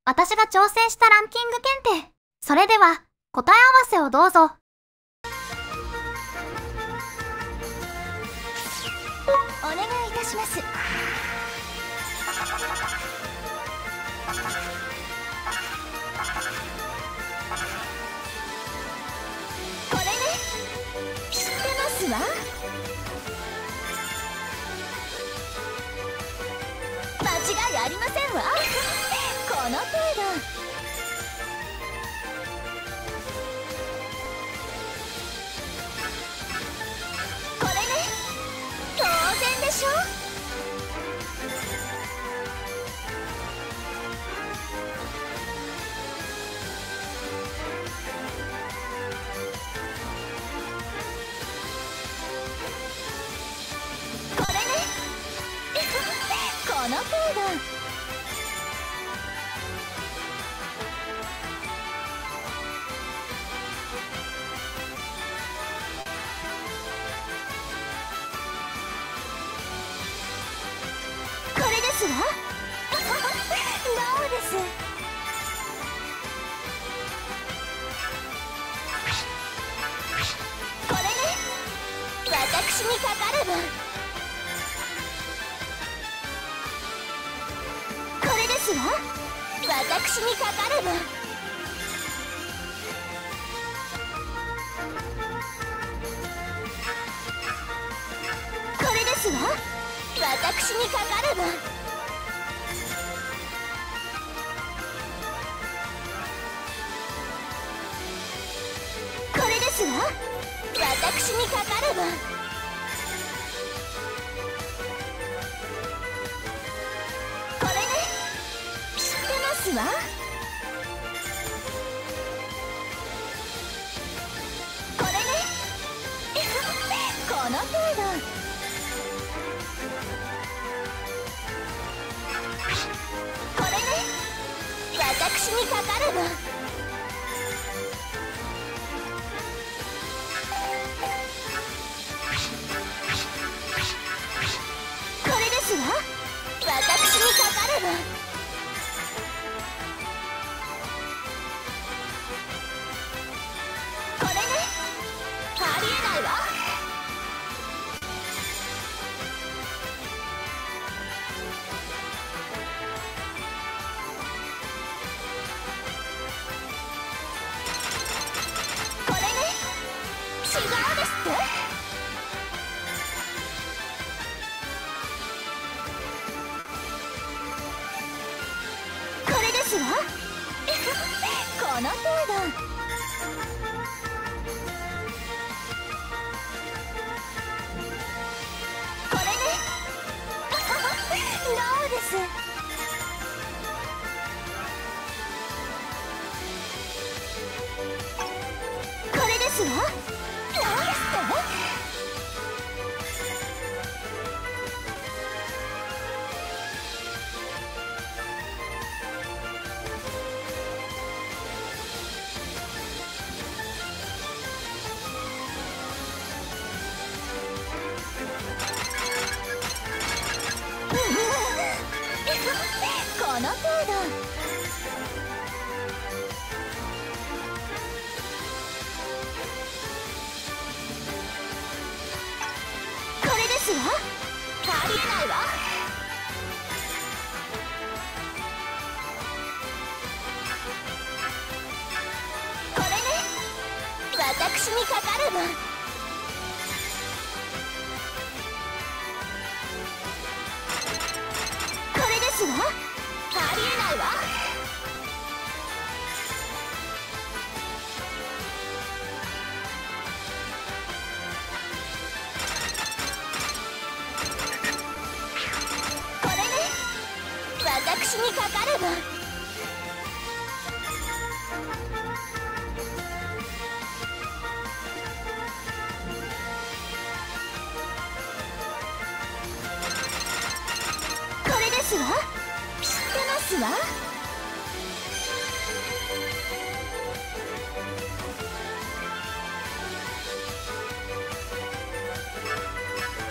私が挑戦したランキング検定。それでは、答え合わせをどうぞ。 お願いいたします。これね、知ってますわ。間違いありませんわ。この程度。これね、当然でしょ。これねこの程度。これですわ。どうです。これね、私にかかれば。これですわ。私にかかれば。これですわ。私にかかれば。これですわ。私にかかれば。これね、知ってますわ。これねこの程度。これね、私にかかれば。これですわ。私にかかれば。これね、ありえないわ。これね、違うですって。これですわ。この程度。これねどうです。これですわ。なんですって。この程度。これですわ。ありえないわ。これね、私にかかれば。これですわ。ありえないわ。これね、私にかかれば。これですわ。知ってますわ。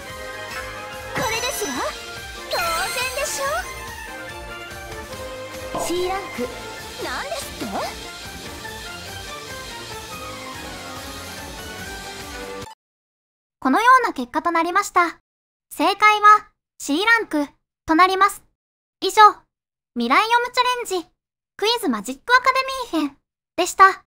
これですわ。当然でしょ。 C ランクなんですって？ このような結果となりました。正解は C ランクとなります。以上、未来読むチャレンジクイズマジックアカデミー編でした。